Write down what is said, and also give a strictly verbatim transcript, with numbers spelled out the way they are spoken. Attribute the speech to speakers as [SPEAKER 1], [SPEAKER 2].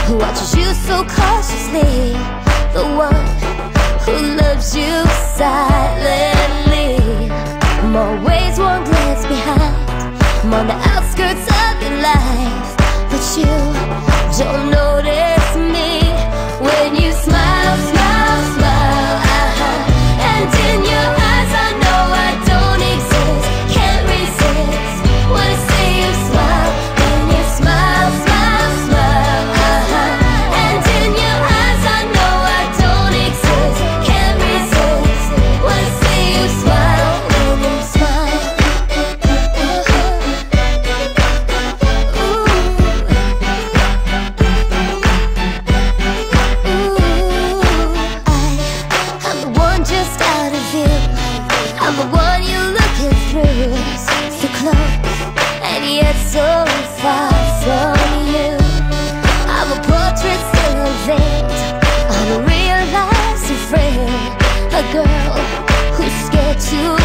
[SPEAKER 1] who watches you so cautiously, the one who loves you silently. I'm always one glance behind, I'm on the outskirts of your life, but you don't notice me when you smile, smile, smile, uh-huh. And in your eyes I know I don't exist, can't resist when I see you smile. When you smile, smile, smile, uh-huh. And in your eyes I know I don't exist, can't resist when I see you smile. When you smile, just out of view, I'm the one you're looking through. So close and yet so far from you. I'm a portrait still unveiled, I'm a real life friend, a girl who's scared to